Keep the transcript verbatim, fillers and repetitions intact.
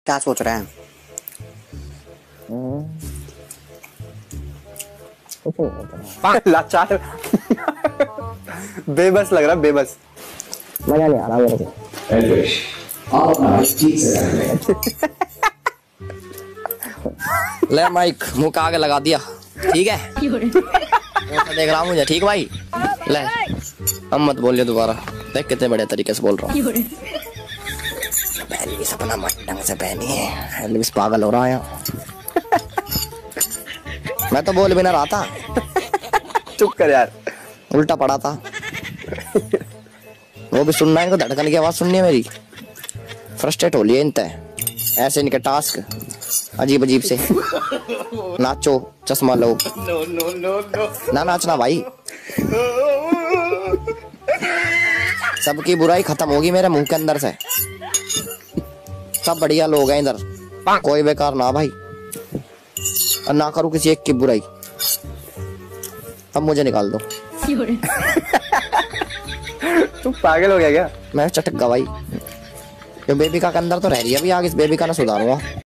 क्या सोच रहे हैं? लाचार बेबस लग रहा, बेबस। मजा नहीं आ रहा मेरे को। ले माइक मुंह का आगे लगा दिया, ठीक है? देख रहा हूँ मुझे, ठीक भाई? ले अब मत बोलिए दोबारा, देख कितने बड़े तरीके से बोल रहा हूँ। पहली सपना मत ढंग से पहनी है, एल्विस पागल हो रहा है। मैं तो बोल भी ना रहा था। चुप कर यार, उल्टा पड़ा था। वो भी सुनना है इनको, धड़कन की आवाज सुननी है मेरी। फ्रस्ट्रेट हो लिए इनते ऐसे इनके टास्क अजीब अजीब से। नाचो चश्मा लो। No, no, no, no. ना नाचना भाई, सबकी बुराई खत्म होगी मेरे मुंह के अंदर से। सब बढ़िया लोग हैं इधर, कोई बेकार ना भाई, और ना करूँ किसी एक की बुराई। अब मुझे निकाल दो। तू पागल हो गया क्या? मैं चटक गया भाई। जो बेबी का अंदर तो रह रही है अभी, आगे इस बेबी का ना सुधारूंगा।